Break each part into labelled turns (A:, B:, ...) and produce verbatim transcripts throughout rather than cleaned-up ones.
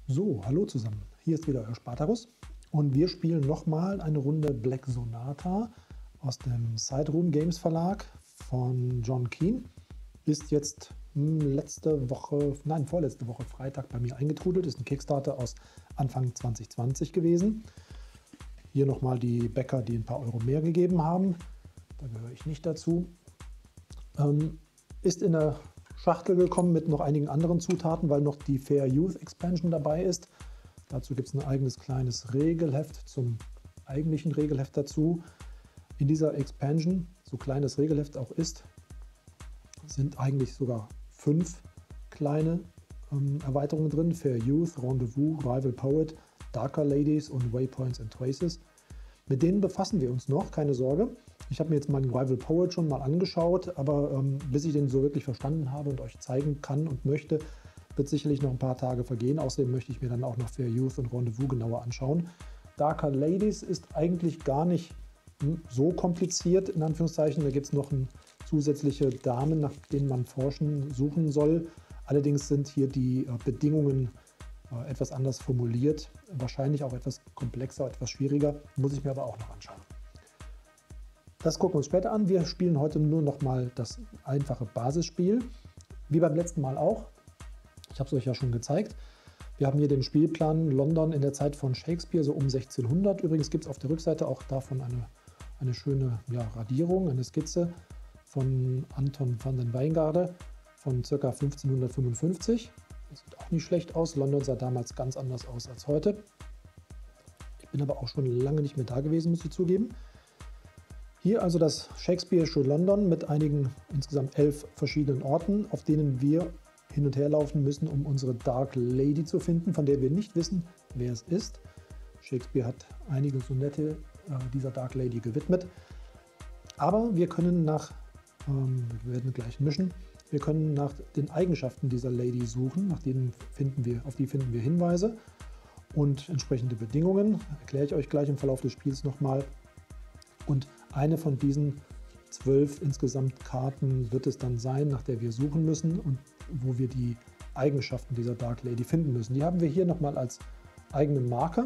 A: So, hallo zusammen. Hier ist wieder euer Spartacus und wir spielen nochmal eine Runde Black Sonata aus dem Sideroom Games Verlag von John Keane. Ist jetzt hm, letzte Woche, nein, vorletzte Woche Freitag bei mir eingetrudelt. Ist ein Kickstarter aus Anfang zwanzig zwanzig gewesen. Hier nochmal die Bäcker, die ein paar Euro mehr gegeben haben. Da gehöre ich nicht dazu. Ähm, ist in der Schachtel gekommen mit noch einigen anderen Zutaten, weil noch die Fair Youth Expansion dabei ist. Dazu gibt es ein eigenes kleines Regelheft zum eigentlichen Regelheft dazu. In dieser Expansion, so klein das Regelheft auch ist, sind eigentlich sogar fünf kleine ähm, Erweiterungen drin. Fair Youth, Rendezvous, Rival Poet, Darker Ladies und Waypoints and Traces. Mit denen befassen wir uns noch, keine Sorge. Ich habe mir jetzt meinen Rival Poet schon mal angeschaut, aber ähm, bis ich den so wirklich verstanden habe und euch zeigen kann und möchte, wird sicherlich noch ein paar Tage vergehen. Außerdem möchte ich mir dann auch noch Fair Youth und Rendezvous genauer anschauen. Darker Ladies ist eigentlich gar nicht hm, so kompliziert, in Anführungszeichen. Da gibt es noch ein, zusätzliche Damen, nach denen man forschen, suchen soll. Allerdings sind hier die äh, Bedingungen äh, etwas anders formuliert. Wahrscheinlich auch etwas komplexer, etwas schwieriger. Muss ich mir aber auch noch anschauen. Das gucken wir uns später an. Wir spielen heute nur noch mal das einfache Basisspiel. Wie beim letzten Mal auch. Ich habe es euch ja schon gezeigt. Wir haben hier den Spielplan London in der Zeit von Shakespeare, so um sechzehnhundert. Übrigens gibt es auf der Rückseite auch davon eine, eine schöne ja, Radierung, eine Skizze von Anton van den Wijngaarde von ca. fünfzehnhundertfünfundfünfzig. Das sieht auch nicht schlecht aus. London sah damals ganz anders aus als heute. Ich bin aber auch schon lange nicht mehr da gewesen, muss ich zugeben. Hier also das Shakespeare'sche London mit einigen, insgesamt elf verschiedenen Orten, auf denen wir hin und her laufen müssen, um unsere Dark Lady zu finden, von der wir nicht wissen, wer es ist. Shakespeare hat einige Sonette äh, dieser Dark Lady gewidmet. Aber wir können nach, ähm, wir werden gleich mischen, wir können nach den Eigenschaften dieser Lady suchen, nach denen finden wir, auf die finden wir Hinweise und entsprechende Bedingungen. Erkläre ich euch gleich im Verlauf des Spiels nochmal. Und eine von diesen zwölf insgesamt Karten wird es dann sein, nach der wir suchen müssen und wo wir die Eigenschaften dieser Dark Lady finden müssen. Die haben wir hier nochmal als eigenen Marker.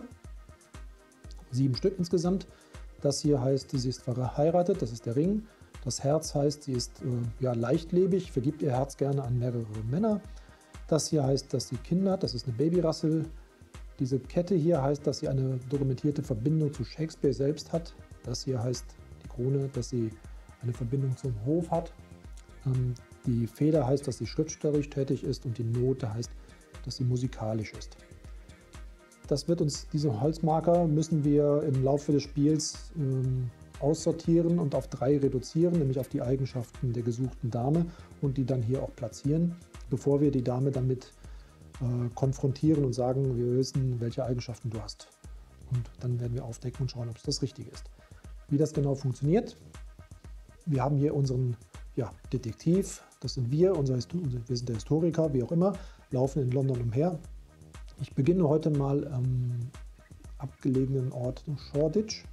A: Sieben Stück insgesamt. Das hier heißt, sie ist verheiratet, das ist der Ring. Das Herz heißt, sie ist äh, ja, leichtlebig, vergibt ihr Herz gerne an mehrere Männer. Das hier heißt, dass sie Kinder hat, das ist eine Babyrassel. Diese Kette hier heißt, dass sie eine dokumentierte Verbindung zu Shakespeare selbst hat. Das hier heißt, die Krone, dass sie eine Verbindung zum Hof hat. Ähm, die Feder heißt, dass sie schriftstellerisch tätig ist und die Note heißt, dass sie musikalisch ist. Das wird uns, diese Holzmarker müssen wir im Laufe des Spiels ähm, aussortieren und auf drei reduzieren, nämlich auf die Eigenschaften der gesuchten Dame und die dann hier auch platzieren, bevor wir die Dame damit äh, konfrontieren und sagen, wir wissen, welche Eigenschaften du hast. Und dann werden wir aufdecken und schauen, ob es das Richtige ist. Wie das genau funktioniert, wir haben hier unseren ja, Detektiv, das sind wir, unser, wir sind der Historiker, wie auch immer, laufen in London umher. Ich beginne heute mal am abgelegenen Ort Shoreditch.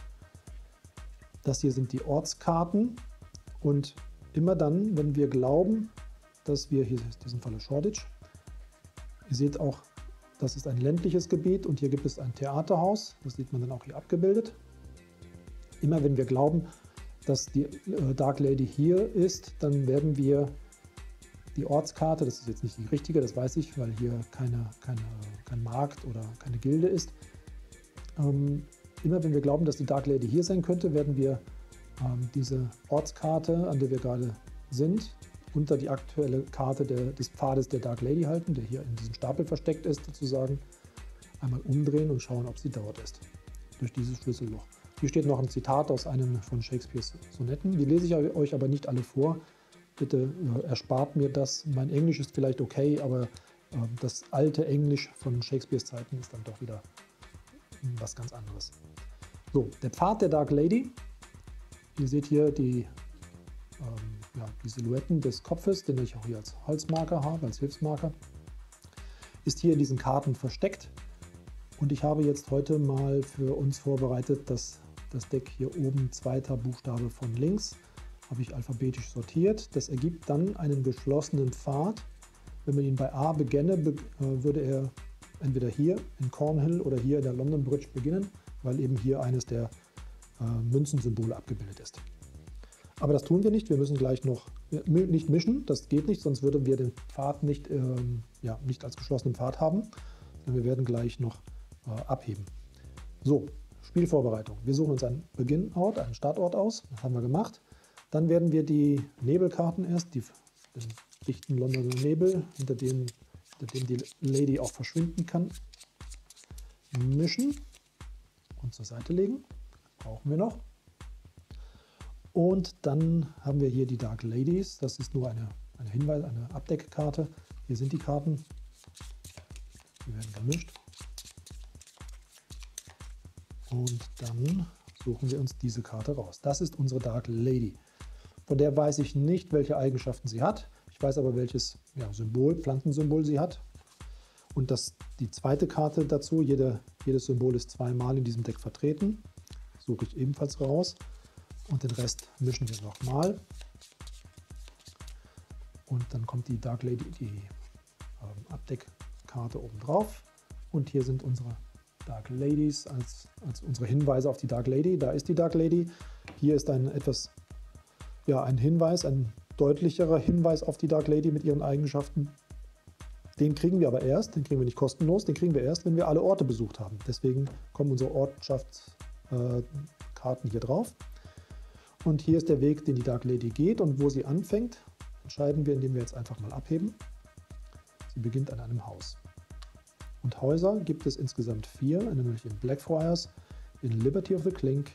A: Das hier sind die Ortskarten und immer dann, wenn wir glauben, dass wir, hier ist in diesem Falle Shoreditch, ihr seht auch, das ist ein ländliches Gebiet und hier gibt es ein Theaterhaus, das sieht man dann auch hier abgebildet. Immer wenn wir glauben, dass die äh, Dark Lady hier ist, dann werden wir die Ortskarte, das ist jetzt nicht die richtige, das weiß ich, weil hier keine, keine, kein Markt oder keine Gilde ist. Ähm, immer wenn wir glauben, dass die Dark Lady hier sein könnte, werden wir ähm, diese Ortskarte, an der wir gerade sind, unter die aktuelle Karte der, des Pfades der Dark Lady halten, der hier in diesem Stapel versteckt ist, sozusagen, einmal umdrehen und schauen, ob sie dort ist, durch dieses Schlüsselloch. Hier steht noch ein Zitat aus einem von Shakespeares Sonetten. Die lese ich euch aber nicht alle vor. Bitte äh, erspart mir das. Mein Englisch ist vielleicht okay, aber äh, das alte Englisch von Shakespeares Zeiten ist dann doch wieder äh, was ganz anderes. So, der Pfad der Dark Lady. Ihr seht hier die, ähm, ja, die Silhouetten des Kopfes, den ich auch hier als Holzmarker habe, als Hilfsmarker. Ist hier in diesen Karten versteckt. Und ich habe jetzt heute mal für uns vorbereitet, dass das Deck hier oben, zweiter Buchstabe von links, habe ich alphabetisch sortiert. Das ergibt dann einen geschlossenen Pfad. Wenn man ihn bei A begänne, be äh, würde er entweder hier in Cornhill oder hier in der London Bridge beginnen, weil eben hier eines der äh, Münzensymbole abgebildet ist. Aber das tun wir nicht, wir müssen gleich noch nicht mischen, das geht nicht, sonst würden wir den Pfad nicht, ähm, ja, nicht als geschlossenen Pfad haben. Wir werden gleich noch äh, abheben. So, Spielvorbereitung. Wir suchen uns einen Beginnort, einen Startort aus, das haben wir gemacht. Dann werden wir die Nebelkarten erst, die, den dichten Londoner Nebel, hinter dem, hinter dem die Lady auch verschwinden kann, mischen und zur Seite legen. Brauchen wir noch. Und dann haben wir hier die Dark Ladies. Das ist nur eine, eine Hinweis, eine Abdeckkarte. Hier sind die Karten. Die werden gemischt. Und dann suchen wir uns diese Karte raus. Das ist unsere Dark Lady. Von der weiß ich nicht, welche Eigenschaften sie hat. Ich weiß aber, welches ja, Symbol, Pflanzensymbol sie hat. Und das, die zweite Karte dazu, jede, jedes Symbol ist zweimal in diesem Deck vertreten. Suche ich ebenfalls raus. Und den Rest mischen wir nochmal. Und dann kommt die Dark Lady, die ähm, Abdeckkarte oben drauf. Und hier sind unsere Dark Ladies als, als unsere Hinweise auf die Dark Lady. Da ist die Dark Lady. Hier ist ein etwas, ja, ein Hinweis, ein deutlicherer Hinweis auf die Dark Lady mit ihren Eigenschaften. Den kriegen wir aber erst, den kriegen wir nicht kostenlos, den kriegen wir erst, wenn wir alle Orte besucht haben. Deswegen kommen unsere Ortschaftskarten äh, hier drauf. Und hier ist der Weg, den die Dark Lady geht, und wo sie anfängt, entscheiden wir, indem wir jetzt einfach mal abheben. Sie beginnt an einem Haus. Und Häuser gibt es insgesamt vier, nämlich in Blackfriars, in Liberty of the Clink,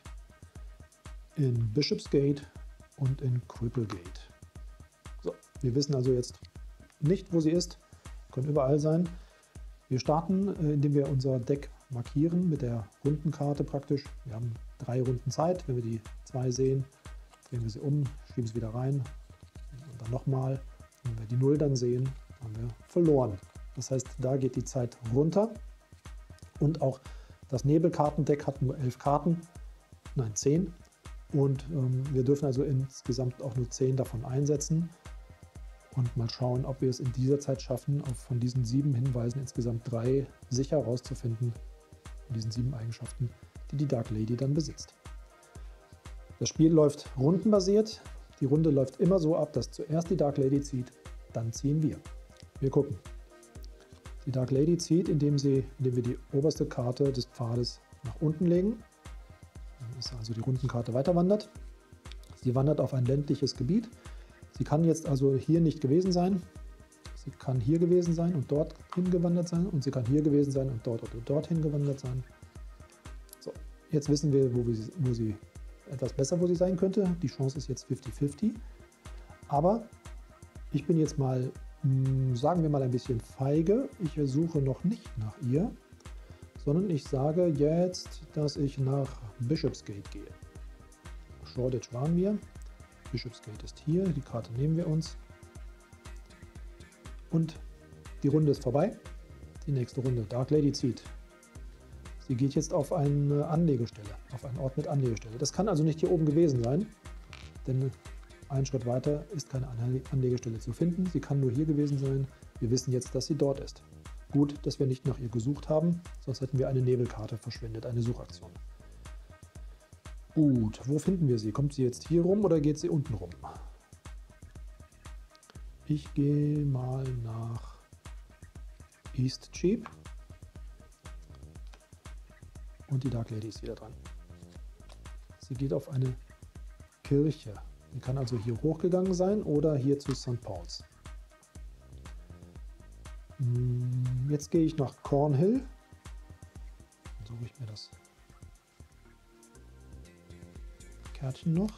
A: in Bishopsgate und in Cripplegate. So, wir wissen also jetzt nicht, wo sie ist, können überall sein. Wir starten, indem wir unser Deck markieren mit der Rundenkarte praktisch. Wir haben drei Runden Zeit. Wenn wir die zwei sehen, drehen wir sie um, schieben sie wieder rein und dann nochmal. Wenn wir die null dann sehen, haben wir verloren. Das heißt, da geht die Zeit runter. Und auch das Nebelkartendeck hat nur elf Karten, nein zehn. Und ähm, wir dürfen also insgesamt auch nur zehn davon einsetzen. Und mal schauen, ob wir es in dieser Zeit schaffen, auf von diesen sieben Hinweisen insgesamt drei sicher herauszufinden, von diesen sieben Eigenschaften, die die Dark Lady dann besitzt. Das Spiel läuft rundenbasiert. Die Runde läuft immer so ab, dass zuerst die Dark Lady zieht, dann ziehen wir. Wir gucken. Die Dark Lady zieht, indem, sie, indem wir die oberste Karte des Pfades nach unten legen. Dann ist also die Rundenkarte weiter wandert. Sie wandert auf ein ländliches Gebiet. Sie kann jetzt also hier nicht gewesen sein. Sie kann hier gewesen sein und dort hingewandert sein. Und sie kann hier gewesen sein und dort oder dorthin gewandert sein. So, jetzt wissen wir, wo, wir, wo sie etwas besser, wo sie sein könnte. Die Chance ist jetzt fünfzig fünfzig. Aber ich bin jetzt mal, sagen wir mal, ein bisschen feige. Ich suche noch nicht nach ihr, sondern ich sage jetzt, dass ich nach Bishopsgate gehe. Shoreditch waren wir. Bishopsgate ist hier. Die Karte nehmen wir uns. Und die Runde ist vorbei. Die nächste Runde. Dark Lady zieht. Sie geht jetzt auf eine Anlegestelle, auf einen Ort mit Anlegestelle. Das kann also nicht hier oben gewesen sein, denn einen Schritt weiter ist keine Anlegestelle zu finden. Sie kann nur hier gewesen sein. Wir wissen jetzt, dass sie dort ist. Gut, dass wir nicht nach ihr gesucht haben, sonst hätten wir eine Nebelkarte verschwendet, eine Suchaktion. Gut, wo finden wir sie? Kommt sie jetzt hier rum oder geht sie unten rum? Ich gehe mal nach Eastcheap. Und die Dark Lady ist wieder dran. Sie geht auf eine Kirche. Sie kann also hier hochgegangen sein oder hier zu Sankt Paul's. Jetzt gehe ich nach Cornhill. Dann suche ich mir das Kärtchen noch.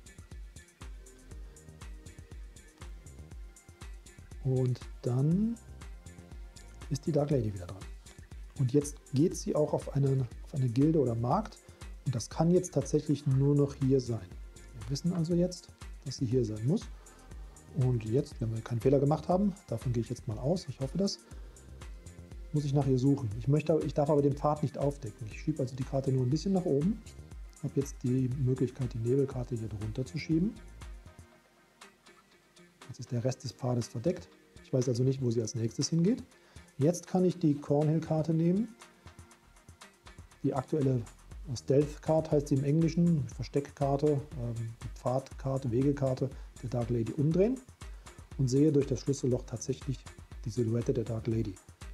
A: Und dann ist die Dark Lady wieder dran. Und jetzt geht sie auch auf eine, auf eine Gilde oder Markt. Und das kann jetzt tatsächlich nur noch hier sein. Wir wissen also jetzt, dass sie hier sein muss. Und jetzt, wenn wir keinen Fehler gemacht haben, davon gehe ich jetzt mal aus, ich hoffe das, muss ich nach ihr suchen. Ich, möchte, ich darf aber den Pfad nicht aufdecken. Ich schiebe also die Karte nur ein bisschen nach oben. Ich habe jetzt die Möglichkeit, die Nebelkarte hier drunter zu schieben. Jetzt ist der Rest des Pfades verdeckt. Ich weiß also nicht, wo sie als nächstes hingeht. Jetzt kann ich die Cornhill-Karte nehmen. Die aktuelle Stealth Card heißt sie im Englischen, Versteckkarte, ähm, die Pfadkarte, Wegekarte der Dark Lady umdrehen und sehe durch das Schlüsselloch tatsächlich die Silhouette der Dark Lady.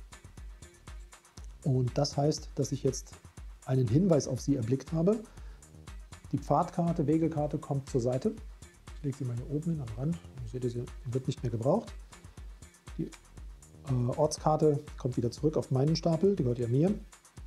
A: Und das heißt, dass ich jetzt einen Hinweis auf sie erblickt habe. Die Pfadkarte, Wegekarte kommt zur Seite. Ich lege sie mal hier oben hin am Rand. Ihr seht, sie wird nicht mehr gebraucht. Die äh, Ortskarte kommt wieder zurück auf meinen Stapel, die gehört ja mir.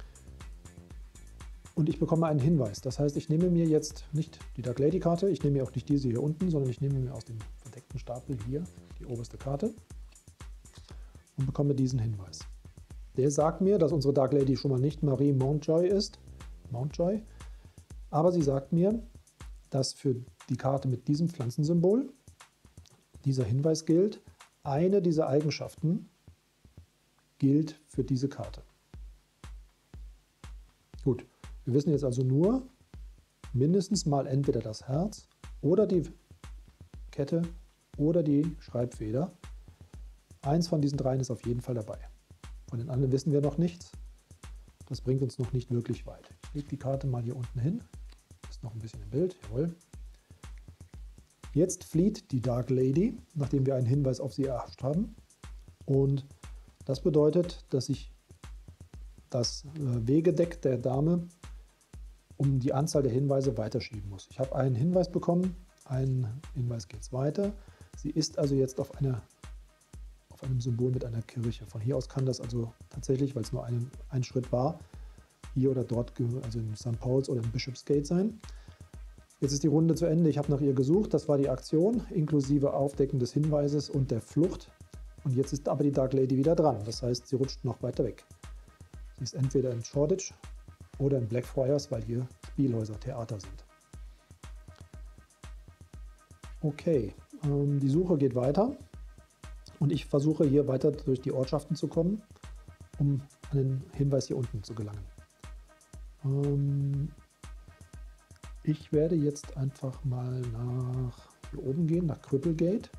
A: Und ich bekomme einen Hinweis. Das heißt, ich nehme mir jetzt nicht die Dark Lady Karte, ich nehme mir auch nicht diese hier unten, sondern ich nehme mir aus dem verdeckten Stapel hier die oberste Karte und bekomme diesen Hinweis. Der sagt mir, dass unsere Dark Lady schon mal nicht Marie Mountjoy ist, Mountjoy, aber sie sagt mir, dass für die Karte mit diesem Pflanzensymbol dieser Hinweis gilt, eine dieser Eigenschaften gilt für diese Karte. Gut. Wir wissen jetzt also nur, mindestens mal entweder das Herz oder die Kette oder die Schreibfeder. Eins von diesen dreien ist auf jeden Fall dabei. Von den anderen wissen wir noch nichts. Das bringt uns noch nicht wirklich weit. Ich lege die Karte mal hier unten hin. Ist noch ein bisschen im Bild. Jawohl. Jetzt flieht die Dark Lady, nachdem wir einen Hinweis auf sie erhascht haben. Und das bedeutet, dass ich das Wegedeck der Dame um die Anzahl der Hinweise weiterschieben muss. Ich habe einen Hinweis bekommen, einen Hinweis geht es weiter. Sie ist also jetzt auf, eine, auf einem Symbol mit einer Kirche. Von hier aus kann das also tatsächlich, weil es nur ein, ein Schritt war, hier oder dort, also in Sankt Paul's oder in Bishopsgate sein. Jetzt ist die Runde zu Ende. Ich habe nach ihr gesucht. Das war die Aktion, inklusive Aufdecken des Hinweises und der Flucht. Und jetzt ist aber die Dark Lady wieder dran. Das heißt, sie rutscht noch weiter weg. Sie ist entweder in Shoreditch oder in Blackfriars, weil hier Spielhäuser, Theater sind. Okay, ähm, die Suche geht weiter und ich versuche hier weiter durch die Ortschaften zu kommen, um an den Hinweis hier unten zu gelangen. Ähm, ich werde jetzt einfach mal nach hier oben gehen, nach Cripplegate.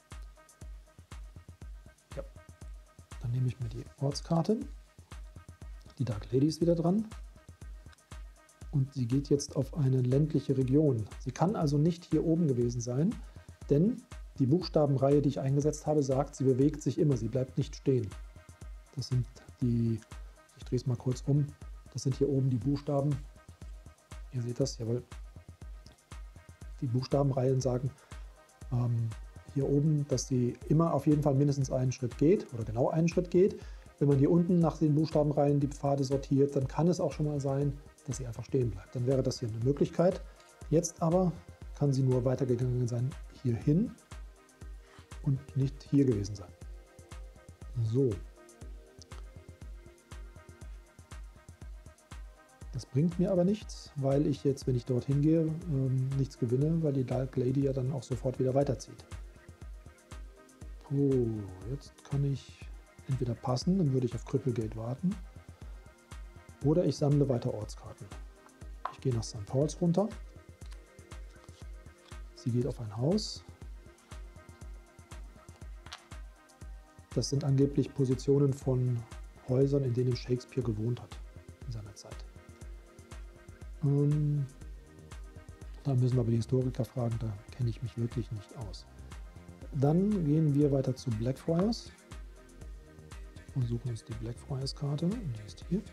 A: Ja. Dann nehme ich mir die Ortskarte. Die Dark Lady ist wieder dran. Und sie geht jetzt auf eine ländliche Region. Sie kann also nicht hier oben gewesen sein, denn die Buchstabenreihe, die ich eingesetzt habe, sagt, sie bewegt sich immer, sie bleibt nicht stehen. Das sind die, ich drehe es mal kurz um, das sind hier oben die Buchstaben. Ihr seht das, jawohl. Die Buchstabenreihen sagen ähm, hier oben, dass sie immer auf jeden Fall mindestens einen Schritt geht oder genau einen Schritt geht. Wenn man hier unten nach den Buchstabenreihen die Pfade sortiert, dann kann es auch schon mal sein, dass sie einfach stehen bleibt. Dann wäre das hier eine Möglichkeit. Jetzt aber kann sie nur weitergegangen sein hierhin und nicht hier gewesen sein. So. Das bringt mir aber nichts, weil ich jetzt, wenn ich dorthin gehe, ähm, nichts gewinne, weil die Dark Lady ja dann auch sofort wieder weiterzieht. So, jetzt kann ich entweder passen, dann würde ich auf Cripplegate warten. Oder ich sammle weiter Ortskarten. Ich gehe nach Sankt Paul's runter. Sie geht auf ein Haus. Das sind angeblich Positionen von Häusern, in denen Shakespeare gewohnt hat in seiner Zeit. Ähm, da müssen wir aber die Historiker fragen, da kenne ich mich wirklich nicht aus. Dann gehen wir weiter zu Blackfriars und suchen uns die Blackfriars-Karte. Die ist hier.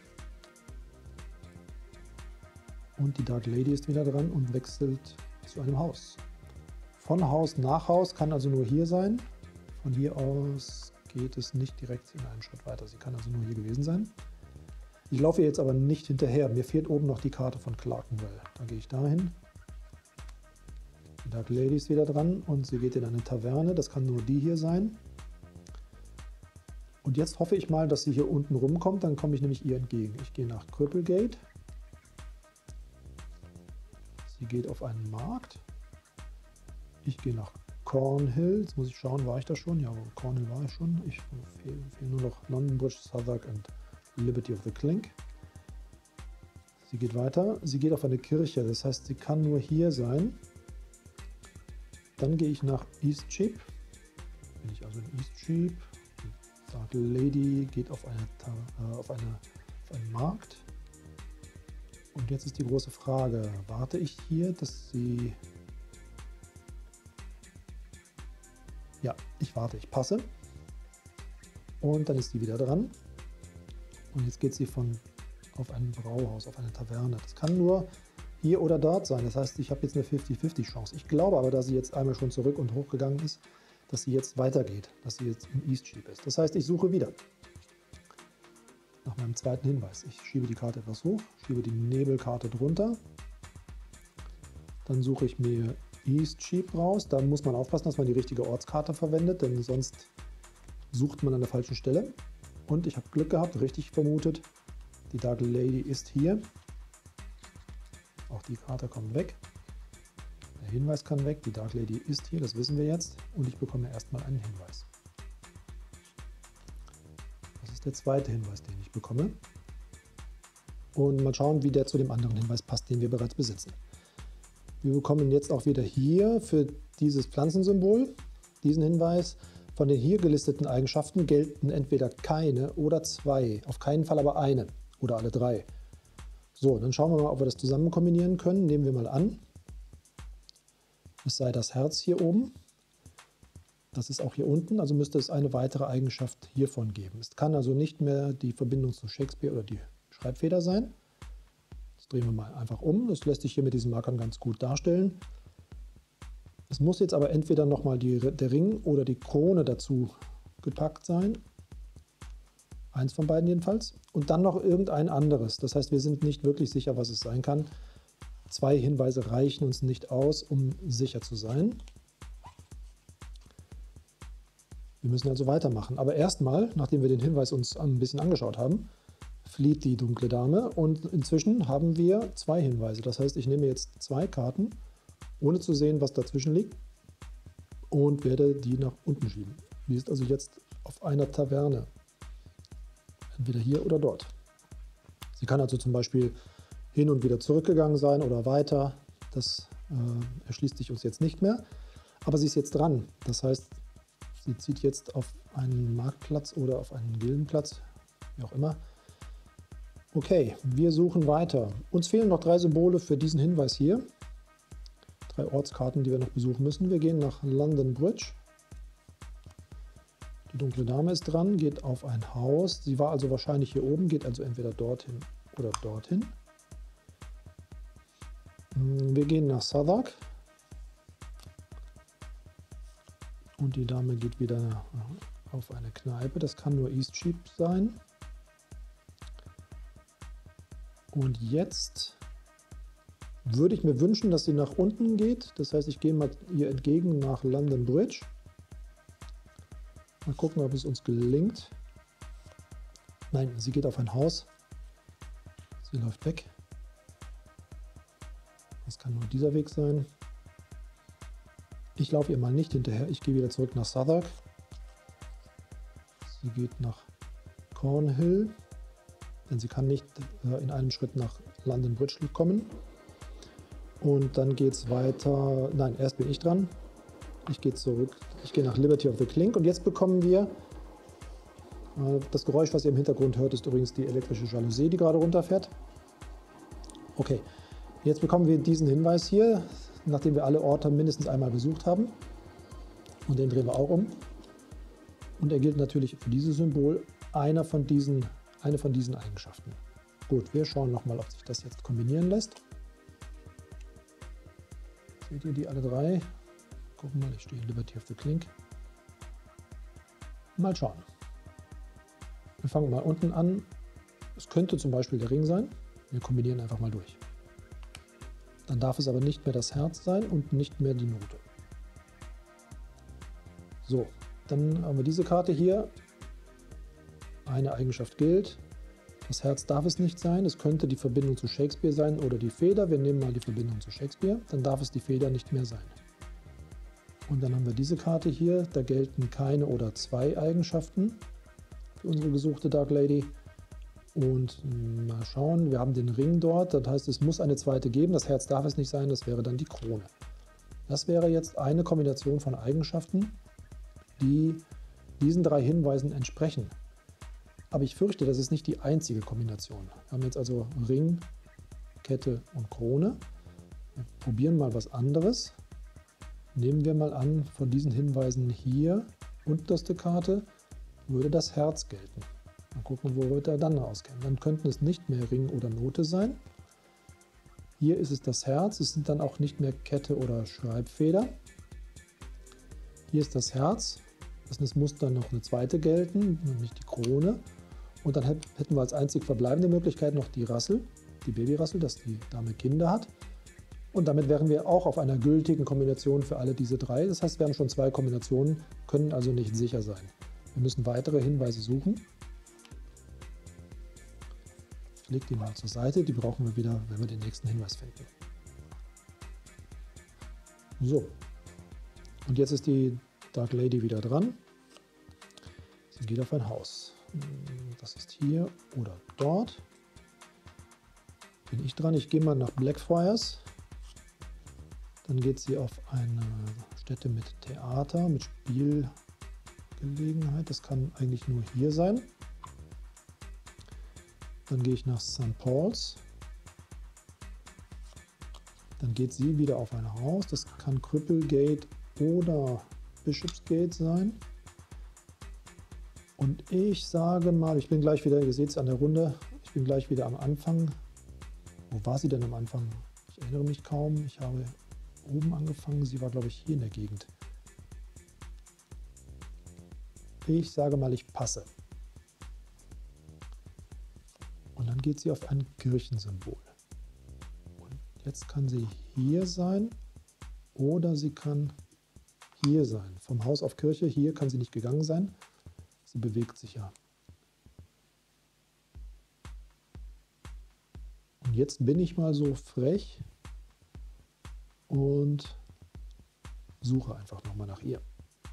A: Und die Dark Lady ist wieder dran und wechselt zu einem Haus. Von Haus nach Haus kann also nur hier sein. Von hier aus geht es nicht direkt in einen Schritt weiter. Sie kann also nur hier gewesen sein. Ich laufe jetzt aber nicht hinterher. Mir fehlt oben noch die Karte von Clerkenwell. Da gehe ich dahin. Die Dark Lady ist wieder dran und sie geht in eine Taverne. Das kann nur die hier sein. Und jetzt hoffe ich mal, dass sie hier unten rumkommt. Dann komme ich nämlich ihr entgegen. Ich gehe nach Cripplegate. Sie geht auf einen Markt. Ich gehe nach Cornhill. Jetzt muss ich schauen, war ich da schon? Ja, Cornhill war ich schon. Ich fehle fehl nur noch London Bridge, Southwark und Liberty of the Clink. Sie geht weiter. Sie geht auf eine Kirche. Das heißt, sie kann nur hier sein. Dann gehe ich nach Eastcheap. Bin ich also in Eastcheap. Dark Lady geht auf, eine, äh, auf, eine, auf einen Markt. Und jetzt ist die große Frage, warte ich hier, dass sie... Ja, ich warte, ich passe. Und dann ist sie wieder dran. Und jetzt geht sie von auf ein Brauhaus, auf eine Taverne. Das kann nur hier oder dort sein. Das heißt, ich habe jetzt eine fünfzig fünfzig Chance. Ich glaube aber, dass sie jetzt einmal schon zurück und hochgegangen ist, dass sie jetzt weitergeht, dass sie jetzt im Eastcheap ist. Das heißt, ich suche wieder nach meinem zweiten Hinweis. Ich schiebe die Karte etwas hoch, schiebe die Nebelkarte drunter. Dann suche ich mir Eastcheap raus. Da muss man aufpassen, dass man die richtige Ortskarte verwendet, denn sonst sucht man an der falschen Stelle. Und ich habe Glück gehabt, richtig vermutet, die Dark Lady ist hier. Auch die Karte kommt weg. Der Hinweis kann weg, die Dark Lady ist hier, das wissen wir jetzt. Und ich bekomme erstmal einen Hinweis. Das ist der zweite Hinweis, den ich bekomme. Und mal schauen, wie der zu dem anderen Hinweis passt, den wir bereits besitzen. Wir bekommen jetzt auch wieder hier für dieses Pflanzensymbol diesen Hinweis. Von den hier gelisteten Eigenschaften gelten entweder keine oder zwei, auf keinen Fall aber eine oder alle drei. So, dann schauen wir mal, ob wir das zusammen kombinieren können. Nehmen wir mal an, es sei das Herz hier oben. Das ist auch hier unten, also müsste es eine weitere Eigenschaft hiervon geben. Es kann also nicht mehr die Verbindung zu Shakespeare oder die Schreibfeder sein. Das drehen wir mal einfach um. Das lässt sich hier mit diesen Markern ganz gut darstellen. Es muss jetzt aber entweder nochmal der Ring oder die Krone dazu gepackt sein. Eins von beiden jedenfalls. Und dann noch irgendein anderes. Das heißt, wir sind nicht wirklich sicher, was es sein kann. Zwei Hinweise reichen uns nicht aus, um sicher zu sein. Wir müssen also weitermachen. Aber erstmal, nachdem wir den Hinweis uns ein bisschen angeschaut haben, flieht die dunkle Dame. Und inzwischen haben wir zwei Hinweise. Das heißt, ich nehme jetzt zwei Karten, ohne zu sehen, was dazwischen liegt, und werde die nach unten schieben. Die ist also jetzt auf einer Taverne. Entweder hier oder dort. Sie kann also zum Beispiel hin und wieder zurückgegangen sein oder weiter. Das äh, erschließt sich uns jetzt nicht mehr. Aber sie ist jetzt dran. Das heißt, sie zieht jetzt auf einen Marktplatz oder auf einen Gildenplatz, wie auch immer. Okay, wir suchen weiter. Uns fehlen noch drei Symbole für diesen Hinweis hier. Drei Ortskarten, die wir noch besuchen müssen. Wir gehen nach London Bridge. Die dunkle Dame ist dran, geht auf ein Haus. Sie war also wahrscheinlich hier oben, geht also entweder dorthin oder dorthin. Wir gehen nach Southwark. Und die Dame geht wieder auf eine Kneipe. Das kann nur Eastcheap sein. Und jetzt würde ich mir wünschen, dass sie nach unten geht. Das heißt, ich gehe mal ihr entgegen nach London Bridge. Mal gucken, ob es uns gelingt. Nein, sie geht auf ein Haus. Sie läuft weg. Das kann nur dieser Weg sein. Ich laufe ihr mal nicht hinterher. Ich gehe wieder zurück nach Southwark. Sie geht nach Cornhill, denn sie kann nicht äh, in einem Schritt nach London Bridge kommen. Und dann geht es weiter. Nein, erst bin ich dran. Ich gehe zurück. Ich gehe nach Liberty of the Clink. Und jetzt bekommen wir äh, das Geräusch, was ihr im Hintergrund hört, ist übrigens die elektrische Jalousie, die gerade runterfährt. Okay, jetzt bekommen wir diesen Hinweis hier, nachdem wir alle Orte mindestens einmal besucht haben. Und den drehen wir auch um. Und er gilt natürlich für dieses Symbol einer von diesen, eine von diesen Eigenschaften. Gut, wir schauen nochmal, ob sich das jetzt kombinieren lässt. Seht ihr die alle drei? Gucken mal, ich stehe in Liberty of the Clink. Mal schauen. Wir fangen mal unten an. Es könnte zum Beispiel der Ring sein. Wir kombinieren einfach mal durch. Dann darf es aber nicht mehr das Herz sein und nicht mehr die Note. So, dann haben wir diese Karte hier. Eine Eigenschaft gilt. Das Herz darf es nicht sein. Es könnte die Verbindung zu Shakespeare sein oder die Feder. Wir nehmen mal die Verbindung zu Shakespeare. Dann darf es die Feder nicht mehr sein. Und dann haben wir diese Karte hier. Da gelten keine oder zwei Eigenschaften für unsere gesuchte Dark Lady. Und mal schauen, wir haben den Ring dort. Das heißt, es muss eine zweite geben. Das Herz darf es nicht sein. Das wäre dann die Krone. Das wäre jetzt eine Kombination von Eigenschaften, die diesen drei Hinweisen entsprechen. Aber ich fürchte, das ist nicht die einzige Kombination. Wir haben jetzt also Ring, Kette und Krone. Wir probieren mal was anderes. Nehmen wir mal an, von diesen Hinweisen hier, unterste Karte, würde das Herz gelten. Mal gucken, wo wird er dann auskennen. Dann könnten es nicht mehr Ring oder Note sein. Hier ist es das Herz, es sind dann auch nicht mehr Kette oder Schreibfeder. Hier ist das Herz, es muss dann noch eine zweite gelten, nämlich die Krone. Und dann hätten wir als einzig verbleibende Möglichkeit noch die Rassel, die Babyrassel, dass die Dame Kinder hat. Und damit wären wir auch auf einer gültigen Kombination für alle diese drei. Das heißt, wir haben schon zwei Kombinationen, können also nicht sicher sein. Wir müssen weitere Hinweise suchen. Ich lege die mal zur Seite, die brauchen wir wieder, wenn wir den nächsten Hinweis finden. So, und jetzt ist die Dark Lady wieder dran. Sie geht auf ein Haus. Das ist hier oder dort. Bin ich dran. Ich gehe mal nach Blackfriars. Dann geht sie auf eine Stätte mit Theater, mit Spielgelegenheit. Das kann eigentlich nur hier sein. Dann gehe ich nach Sankt Paul's. Dann geht sie wieder auf ein Haus. Das kann Cripplegate oder Bishopsgate sein. Und ich sage mal, ich bin gleich wieder, ihr seht es an der Runde, ich bin gleich wieder am Anfang. Wo war sie denn am Anfang? Ich erinnere mich kaum. Ich habe oben angefangen. Sie war, glaube ich, hier in der Gegend. Ich sage mal, ich passe. Und dann geht sie auf ein Kirchensymbol. Und jetzt kann sie hier sein oder sie kann hier sein. Vom Haus auf Kirche, hier kann sie nicht gegangen sein. Sie bewegt sich ja. Und jetzt bin ich mal so frech und suche einfach nochmal nach ihr.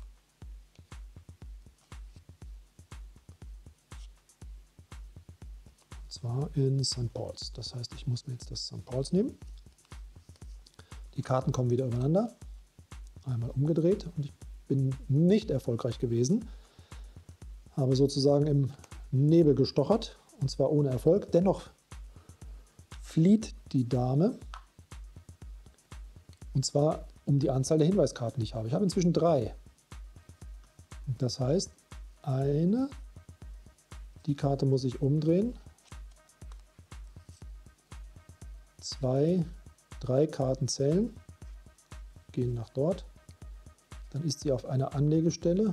A: Und zwar in Sankt Paul's. Das heißt, ich muss mir jetzt das Sankt Paul's nehmen. Die Karten kommen wieder übereinander. Einmal umgedreht und ich bin nicht erfolgreich gewesen. Habe sozusagen im Nebel gestochert und zwar ohne Erfolg. Dennoch flieht die Dame und zwar um die Anzahl der Hinweiskarten, die ich habe. Ich habe inzwischen drei. Das heißt, eine, die Karte muss ich umdrehen. Zwei, drei Karten zählen, gehen nach dort. Dann ist sie auf einer Anlegestelle.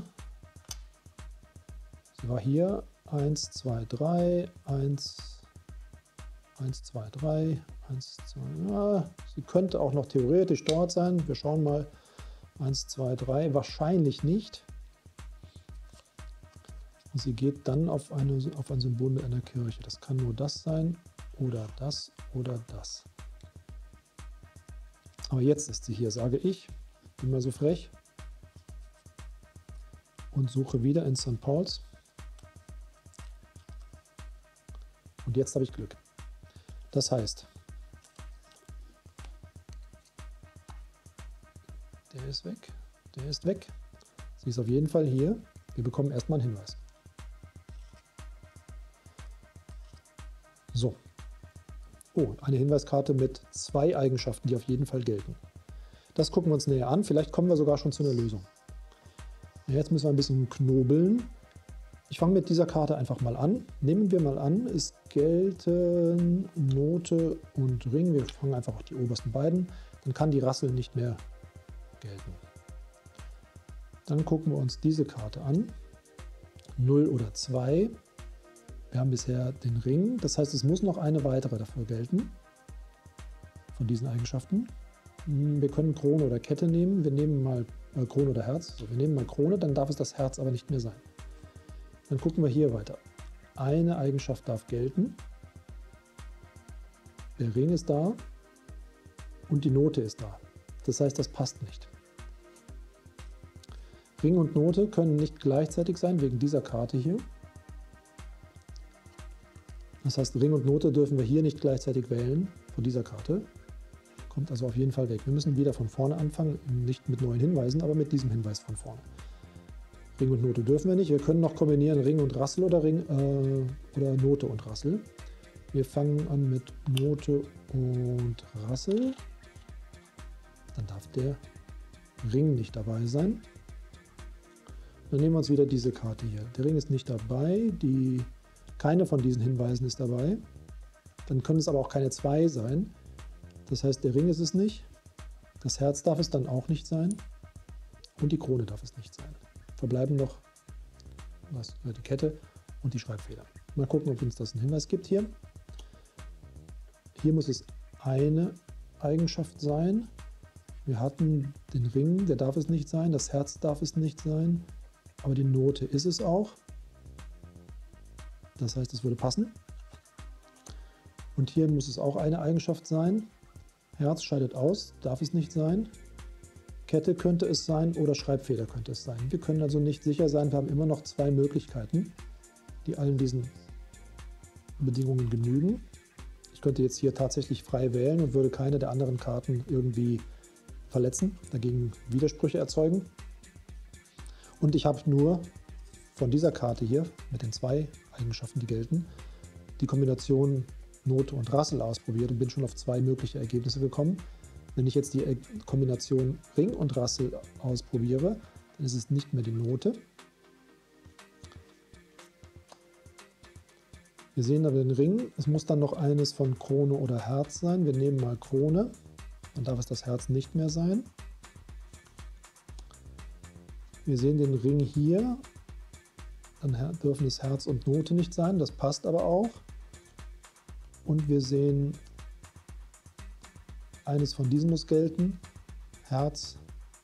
A: Sie war hier eins, zwei, drei, eins, eins, zwei, drei, eins, zwei, ja, sie könnte auch noch theoretisch dort sein. Wir schauen mal, eins, zwei, drei, wahrscheinlich nicht. Und sie geht dann auf, eine, auf ein Symbol einer Kirche. Das kann nur das sein oder das oder das. Aber jetzt ist sie hier, sage ich, bin mal so frech und suche wieder in Sankt Paul's. Und jetzt habe ich Glück. Das heißt, der ist weg, der ist weg. Sie ist auf jeden Fall hier. Wir bekommen erstmal einen Hinweis. So. Oh, eine Hinweiskarte mit zwei Eigenschaften, die auf jeden Fall gelten. Das gucken wir uns näher an. Vielleicht kommen wir sogar schon zu einer Lösung. Jetzt müssen wir ein bisschen knobeln. Ich fange mit dieser Karte einfach mal an. Nehmen wir mal an, es gelten Note und Ring. Wir fangen einfach auf die obersten beiden. Dann kann die Rassel nicht mehr gelten. Dann gucken wir uns diese Karte an. null oder zwei. Wir haben bisher den Ring. Das heißt, es muss noch eine weitere dafür gelten. Von diesen Eigenschaften. Wir können Krone oder Kette nehmen. Wir nehmen mal äh, Krone oder Herz. Also wir nehmen mal Krone, dann darf es das Herz aber nicht mehr sein. Dann gucken wir hier weiter. Eine Eigenschaft darf gelten. Der Ring ist da und die Note ist da. Das heißt, das passt nicht. Ring und Note können nicht gleichzeitig sein, wegen dieser Karte hier. Das heißt, Ring und Note dürfen wir hier nicht gleichzeitig wählen, von dieser Karte. Kommt also auf jeden Fall weg. Wir müssen wieder von vorne anfangen, nicht mit neuen Hinweisen, aber mit diesem Hinweis von vorne. Ring und Note dürfen wir nicht. Wir können noch kombinieren Ring und Rassel oder, Ring, äh, oder Note und Rassel. Wir fangen an mit Note und Rassel. Dann darf der Ring nicht dabei sein. Dann nehmen wir uns wieder diese Karte hier. Der Ring ist nicht dabei, die, keine von diesen Hinweisen ist dabei. Dann können es aber auch keine zwei sein. Das heißt, der Ring ist es nicht, das Herz darf es dann auch nicht sein und die Krone darf es nicht sein. Verbleiben noch was, die Kette und die Schreibfeder. Mal gucken, ob uns das einen Hinweis gibt hier. Hier muss es eine Eigenschaft sein. Wir hatten den Ring, der darf es nicht sein, das Herz darf es nicht sein, aber die Note ist es auch. Das heißt, es würde passen. Und hier muss es auch eine Eigenschaft sein. Herz scheidet aus, darf es nicht sein. Kette könnte es sein oder Schreibfeder könnte es sein. Wir können also nicht sicher sein, wir haben immer noch zwei Möglichkeiten, die allen diesen Bedingungen genügen. Ich könnte jetzt hier tatsächlich frei wählen und würde keine der anderen Karten irgendwie verletzen, dagegen Widersprüche erzeugen. Und ich habe nur von dieser Karte hier mit den zwei Eigenschaften, die gelten, die Kombination Note und Rassel ausprobiert und bin schon auf zwei mögliche Ergebnisse gekommen. Wenn ich jetzt die Kombination Ring und Rassel ausprobiere, dann ist es nicht mehr die Note. Wir sehen da den Ring. Es muss dann noch eines von Krone oder Herz sein. Wir nehmen mal Krone. Dann darf es das Herz nicht mehr sein. Wir sehen den Ring hier. Dann dürfen es Herz und Note nicht sein. Das passt aber auch. Und wir sehen, eines von diesen muss gelten. Herz,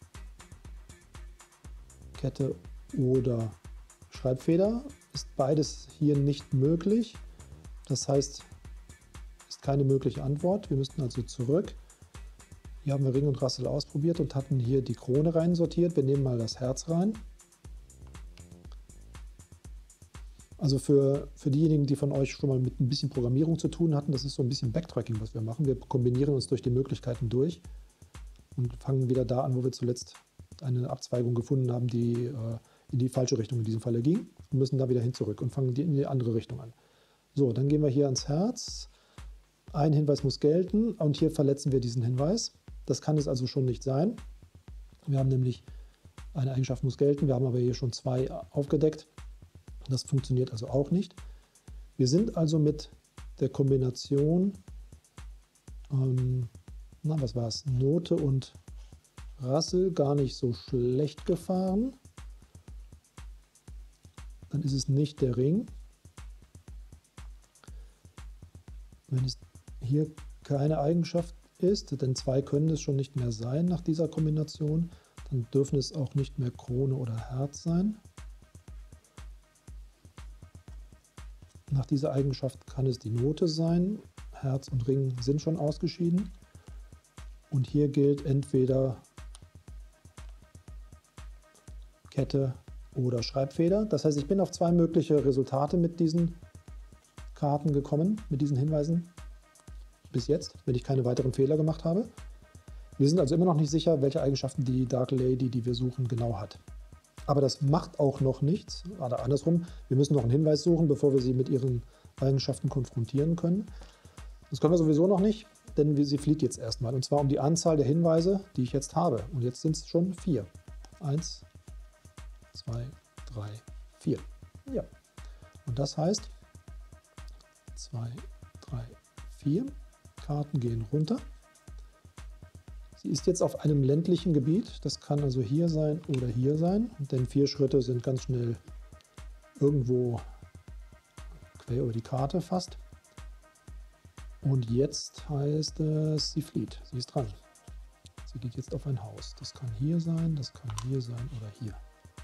A: Kette oder Schreibfeder. Ist beides hier nicht möglich. Das heißt, ist keine mögliche Antwort. Wir müssten also zurück. Hier haben wir Ring und Rassel ausprobiert und hatten hier die Krone rein sortiert. Wir nehmen mal das Herz rein. Also für, für diejenigen, die von euch schon mal mit ein bisschen Programmierung zu tun hatten, das ist so ein bisschen Backtracking, was wir machen. Wir kombinieren uns durch die Möglichkeiten durch und fangen wieder da an, wo wir zuletzt eine Abzweigung gefunden haben, die äh, in die falsche Richtung in diesem Falle ging und müssen da wieder hin zurück und fangen die in die andere Richtung an. So, dann gehen wir hier ans Herz. Ein Hinweis muss gelten und hier verletzen wir diesen Hinweis. Das kann es also schon nicht sein. Wir haben nämlich eine Eigenschaft muss gelten, wir haben aber hier schon zwei aufgedeckt. Das funktioniert also auch nicht. Wir sind also mit der Kombination, ähm, na was war es, Note und Rassel gar nicht so schlecht gefahren. Dann ist es nicht der Ring. Wenn es hier keine Eigenschaft ist, denn zwei können es schon nicht mehr sein nach dieser Kombination, dann dürfen es auch nicht mehr Krone oder Herz sein. Nach dieser Eigenschaft kann es die Note sein. Herz und Ring sind schon ausgeschieden. Und hier gilt entweder Kette oder Schreibfeder. Das heißt, ich bin auf zwei mögliche Resultate mit diesen Karten gekommen, mit diesen Hinweisen bis jetzt, wenn ich keine weiteren Fehler gemacht habe. Wir sind also immer noch nicht sicher, welche Eigenschaften die Dark Lady, die wir suchen, genau hat. Aber das macht auch noch nichts, oder andersrum, wir müssen noch einen Hinweis suchen, bevor wir sie mit ihren Eigenschaften konfrontieren können. Das können wir sowieso noch nicht, denn sie fliegt jetzt erstmal. Und zwar um die Anzahl der Hinweise, die ich jetzt habe. Und jetzt sind es schon vier. Eins, zwei, drei, vier. Ja. Und das heißt, zwei, drei, vier. Karten gehen runter. Sie ist jetzt auf einem ländlichen Gebiet, das kann also hier sein oder hier sein, denn vier Schritte sind ganz schnell irgendwo quer über die Karte fast. Und jetzt heißt es, sie flieht, sie ist dran. Sie geht jetzt auf ein Haus. Das kann hier sein, das kann hier sein oder hier.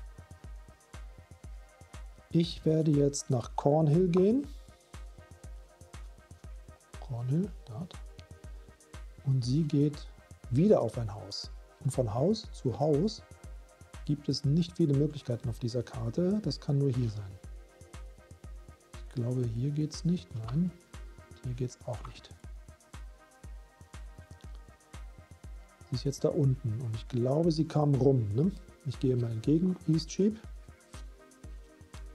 A: Ich werde jetzt nach Cornhill gehen. Cornhill, dort. Und sie geht wieder auf ein Haus. Und von Haus zu Haus gibt es nicht viele Möglichkeiten auf dieser Karte. Das kann nur hier sein. Ich glaube, hier geht es nicht. Nein, hier geht es auch nicht. Sie ist jetzt da unten und ich glaube, sie kam rum. Ne? Ich gehe mal entgegen, East Sheep.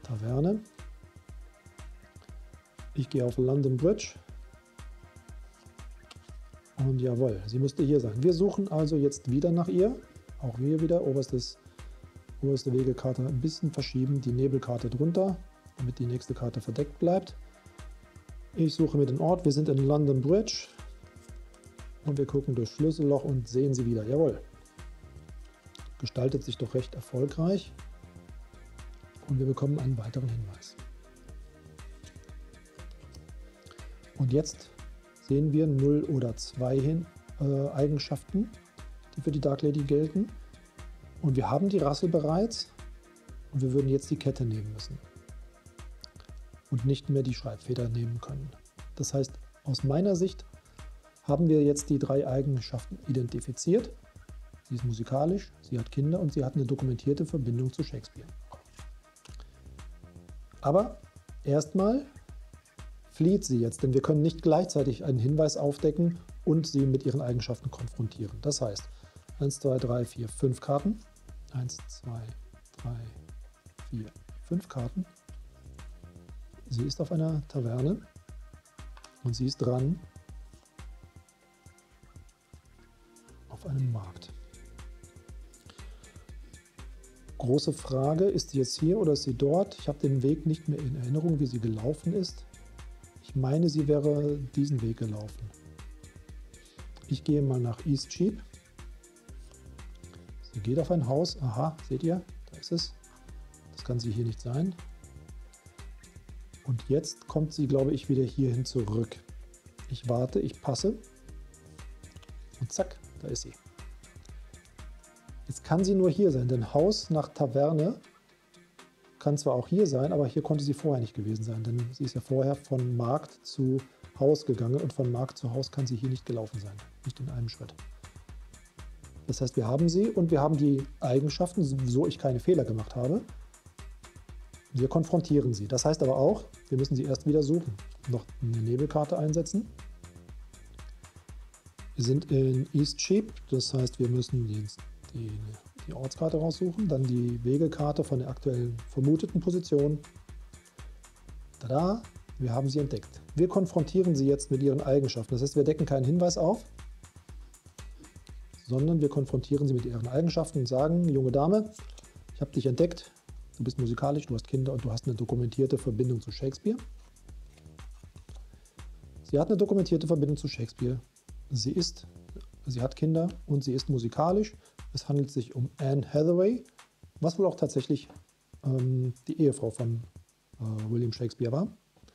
A: Taverne. Ich gehe auf London Bridge. Und jawohl, sie müsste hier sein. Wir suchen also jetzt wieder nach ihr. Auch hier wieder oberstes, oberste Wegekarte ein bisschen verschieben. Die Nebelkarte drunter, damit die nächste Karte verdeckt bleibt. Ich suche mir den Ort. Wir sind in London Bridge. Und wir gucken durch Schlüsselloch und sehen sie wieder. Jawohl. Gestaltet sich doch recht erfolgreich. Und wir bekommen einen weiteren Hinweis. Und jetzt sehen wir null oder zwei hin, äh, Eigenschaften, die für die Dark Lady gelten. Und wir haben die Rassel bereits und wir würden jetzt die Kette nehmen müssen. Und nicht mehr die Schreibfeder nehmen können. Das heißt, aus meiner Sicht haben wir jetzt die drei Eigenschaften identifiziert. Sie ist musikalisch, sie hat Kinder und sie hat eine dokumentierte Verbindung zu Shakespeare. Aber erstmal flieht sie jetzt, denn wir können nicht gleichzeitig einen Hinweis aufdecken und sie mit ihren Eigenschaften konfrontieren. Das heißt, eins, zwei, drei, vier, fünf Karten. eins, zwei, drei, vier, fünf Karten. Sie ist auf einer Taverne und sie ist dran auf einem Markt. Große Frage, ist sie jetzt hier oder ist sie dort? Ich habe den Weg nicht mehr in Erinnerung, wie sie gelaufen ist. Ich meine, sie wäre diesen Weg gelaufen. Ich gehe mal nach Eastcheap. Sie geht auf ein Haus. Aha, seht ihr? Da ist es. Das kann sie hier nicht sein. Und jetzt kommt sie, glaube ich, wieder hierhin zurück. Ich warte, ich passe. Und zack, da ist sie. Jetzt kann sie nur hier sein, denn Haus nach Taverne kann zwar auch hier sein, aber hier konnte sie vorher nicht gewesen sein, denn sie ist ja vorher von Markt zu Haus gegangen und von Markt zu Haus kann sie hier nicht gelaufen sein, nicht in einem Schritt. Das heißt, wir haben sie und wir haben die Eigenschaften, so ich keine Fehler gemacht habe. Wir konfrontieren sie. Das heißt aber auch, wir müssen sie erst wieder suchen. Noch eine Nebelkarte einsetzen. Wir sind in Eastcheap, das heißt, wir müssen die, die die Ortskarte raussuchen, dann die Wegekarte von der aktuellen vermuteten Position. Tada, wir haben sie entdeckt. Wir konfrontieren sie jetzt mit ihren Eigenschaften. Das heißt, wir decken keinen Hinweis auf, sondern wir konfrontieren sie mit ihren Eigenschaften und sagen, junge Dame, ich habe dich entdeckt, du bist musikalisch, du hast Kinder und du hast eine dokumentierte Verbindung zu Shakespeare. Sie hat eine dokumentierte Verbindung zu Shakespeare. Sie ist, sie hat Kinder und sie ist musikalisch. Es handelt sich um Anne Hathaway, was wohl auch tatsächlich ähm, die Ehefrau von äh, William Shakespeare war.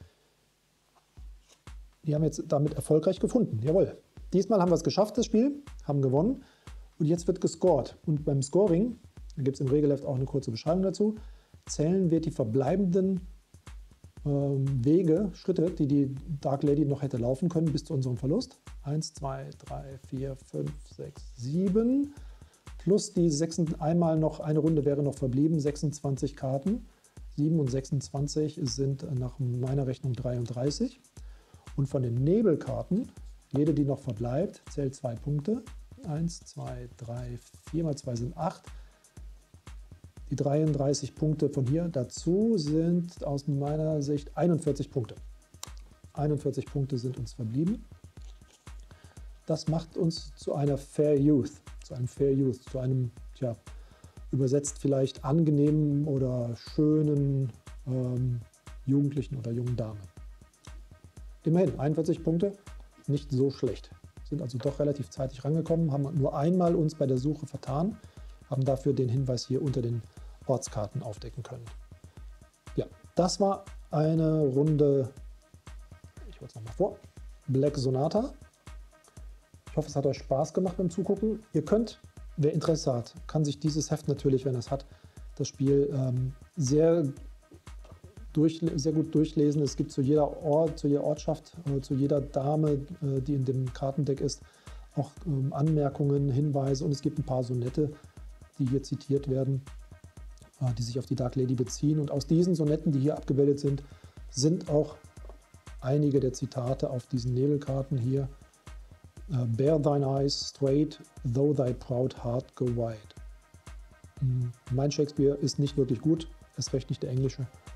A: Die haben wir jetzt damit erfolgreich gefunden. Jawohl. Diesmal haben wir es geschafft, das Spiel, haben gewonnen und jetzt wird gescored. Und beim Scoring, da gibt es im Regelheft auch eine kurze Beschreibung dazu, zählen wir die verbleibenden ähm, Wege, Schritte, die die Dark Lady noch hätte laufen können bis zu unserem Verlust. eins, zwei, drei, vier, fünf, sechs, sieben. Plus die sechs, einmal noch eine Runde wäre noch verblieben, sechsundzwanzig Karten. sieben und sechsundzwanzig sind nach meiner Rechnung dreiunddreißig. Und von den Nebelkarten, jede, die noch verbleibt, zählt zwei Punkte. eins, zwei, drei, vier mal zwei sind acht. Die dreiunddreißig Punkte von hier dazu sind aus meiner Sicht einundvierzig Punkte. einundvierzig Punkte sind uns verblieben. Das macht uns zu einer Fair Youth. Zu einem Fair Youth, zu einem, tja, übersetzt vielleicht angenehmen oder schönen ähm, Jugendlichen oder jungen Dame. Immerhin, einundvierzig Punkte, nicht so schlecht. Sind also doch relativ zeitig rangekommen, haben nur einmal uns bei der Suche vertan, haben dafür den Hinweis hier unter den Ortskarten aufdecken können. Ja, das war eine Runde, ich hole es nochmal vor, Black Sonata. Ich hoffe, es hat euch Spaß gemacht beim Zugucken. Ihr könnt, wer Interesse hat, kann sich dieses Heft natürlich, wenn es hat, das Spiel ähm, sehr, durch, sehr gut durchlesen. Es gibt zu jeder Ort, zu jeder Ortschaft, äh, zu jeder Dame, äh, die in dem Kartendeck ist, auch ähm, Anmerkungen, Hinweise und es gibt ein paar Sonette, die hier zitiert werden, äh, die sich auf die Dark Lady beziehen. Und aus diesen Sonetten, die hier abgebildet sind, sind auch einige der Zitate auf diesen Nebelkarten hier. Uh, Bear thine eyes straight, though thy proud heart go wide. Mein Shakespeare ist nicht wirklich gut, erst recht nicht der englische.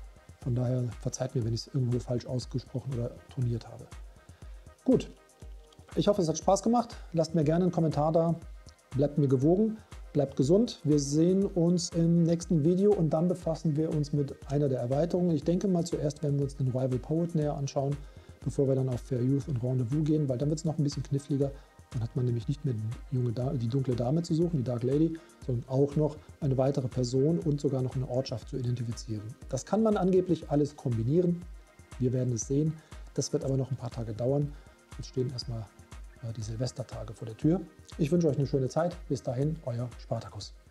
A: Von daher verzeiht mir, wenn ich es irgendwo falsch ausgesprochen oder toniert habe. Gut, ich hoffe, es hat Spaß gemacht. Lasst mir gerne einen Kommentar da. Bleibt mir gewogen, bleibt gesund. Wir sehen uns im nächsten Video und dann befassen wir uns mit einer der Erweiterungen. Ich denke mal, zuerst werden wir uns den Rival Poet näher anschauen, bevor wir dann auf Fair Youth und Rendezvous gehen, weil dann wird es noch ein bisschen kniffliger. Dann hat man nämlich nicht mehr die, junge Dame, die dunkle Dame zu suchen, die Dark Lady, sondern auch noch eine weitere Person und sogar noch eine Ortschaft zu identifizieren. Das kann man angeblich alles kombinieren. Wir werden es sehen. Das wird aber noch ein paar Tage dauern. Jetzt stehen erstmal die Silvestertage vor der Tür. Ich wünsche euch eine schöne Zeit. Bis dahin, euer Spartacus.